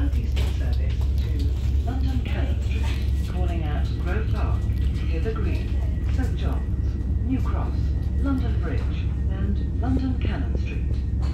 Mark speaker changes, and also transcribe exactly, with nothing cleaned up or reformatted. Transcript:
Speaker 1: Southeastern service to London Cannon Street, calling at Grove Park, Hither Green, St John's, New Cross, London Bridge and London Cannon Street.